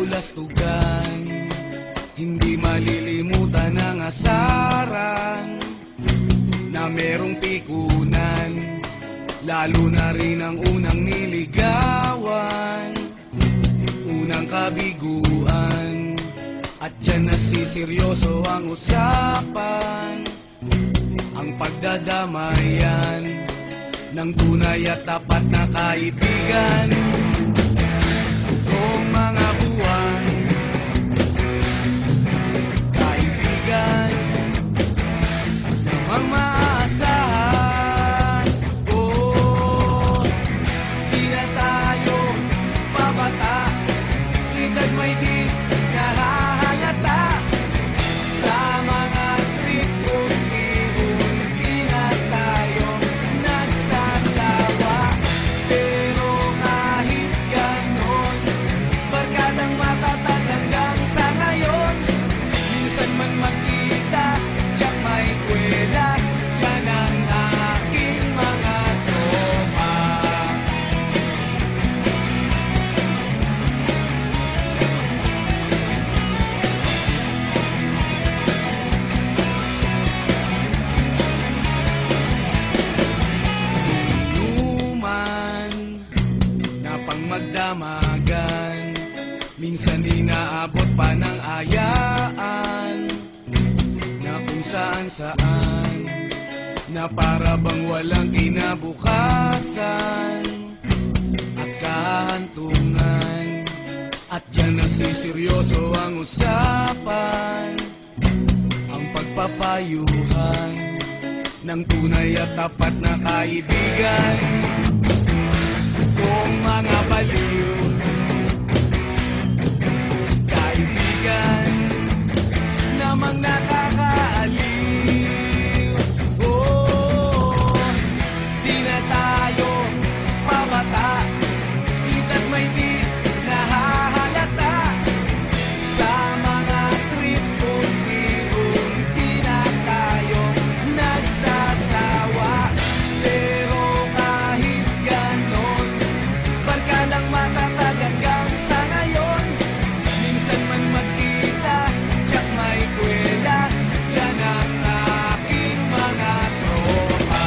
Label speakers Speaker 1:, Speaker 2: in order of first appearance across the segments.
Speaker 1: bulastugan, hindi malilimutan ang asaran na merong pikunan, lalo na rin ang unang niligawan, unang kabiguan. At dyan nasiseryoso ang usapan, ang pagdadamayan ng tunay at tapat na kaibigan. Noong mga buwan, kaibigan namang maaasahan. Oh, di na tayo pabata, edad may di nahahalata. Sa mga trip unti-unti na tayo nagsasawa. Pero kahit ganon, barkadang matatag hanggang sa ngayon. Minsan man magkita, tiyak may kwela, yan ang aking mga tropa. Inuman na pang magdamagan, minsan inaabot pa ng ayaan, na kung saan-saan, na para bang walang kinabukasan at kahantungan. At dyan nasiseryoso ang usapan, ang pagpapayuhan ng tunay at tapat na kaibigan. Kung mga baliw, kaibigan namang nakakaaliw. Oh, di na tayo pabata, edad may di nahahalata. Sa mga trip unti-unti na tayo nagsasawa. Pero kahit ganon, barkadang matatag hanggang sa ngayon. Minsan man magkita, tiyak may kwela, yan ang aking mga tropa.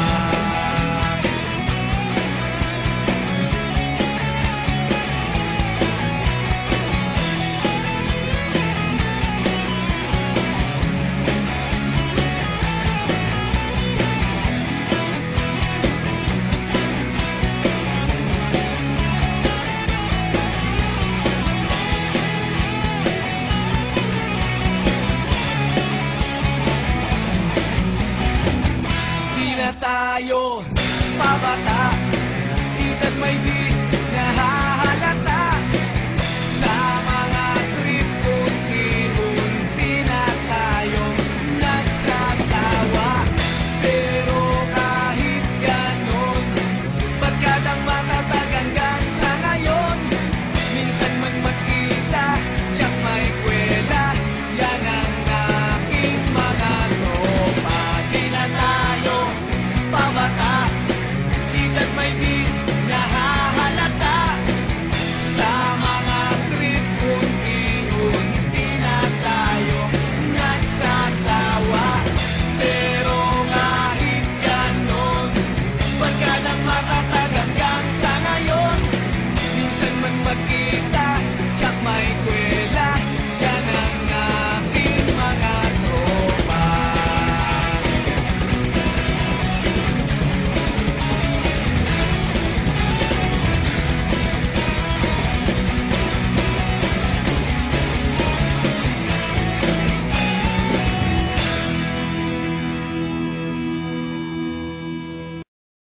Speaker 1: Di na tayo pabata, edad may di nahahalata.